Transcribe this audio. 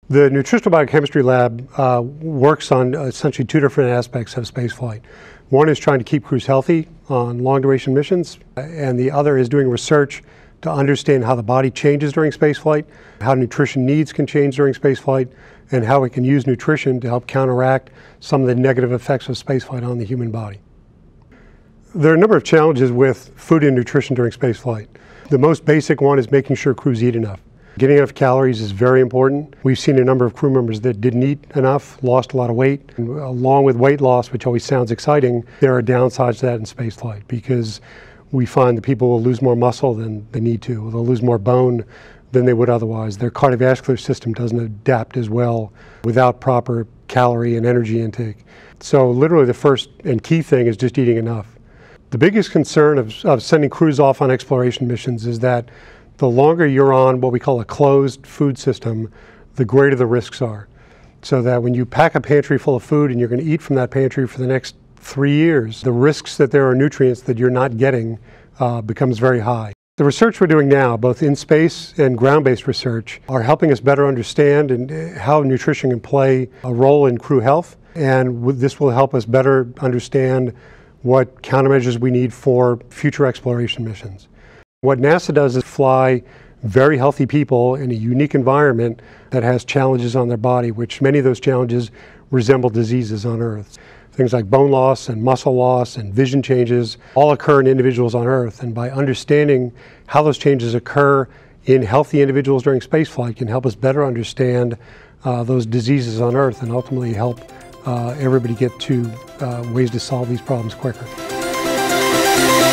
The Nutritional Biochemistry Lab works on essentially two different aspects of spaceflight. One is trying to keep crews healthy on long-duration missions, and the other is doing research to understand how the body changes during spaceflight, how nutrition needs can change during spaceflight, and how we can use nutrition to help counteract some of the negative effects of spaceflight on the human body. There are a number of challenges with food and nutrition during spaceflight. The most basic one is making sure crews eat enough. Getting enough calories is very important. We've seen a number of crew members that didn't eat enough, lost a lot of weight. And along with weight loss, which always sounds exciting, there are downsides to that in spaceflight because we find that people will lose more muscle than they need to. They'll lose more bone than they would otherwise. Their cardiovascular system doesn't adapt as well without proper calorie and energy intake. So literally the first and key thing is just eating enough. The biggest concern of sending crews off on exploration missions is that the longer you're on what we call a closed food system, the greater the risks are. So that when you pack a pantry full of food and you're going to eat from that pantry for the next 3 years, the risks that there are nutrients that you're not getting becomes very high. The research we're doing now, both in space and ground-based research, are helping us better understand how nutrition can play a role in crew health. And this will help us better understand what countermeasures we need for future exploration missions. What NASA does is fly very healthy people in a unique environment that has challenges on their body, which many of those challenges resemble diseases on Earth. Things like bone loss and muscle loss and vision changes all occur in individuals on Earth. And by understanding how those changes occur in healthy individuals during spaceflight can help us better understand those diseases on Earth and ultimately help everybody get to ways to solve these problems quicker.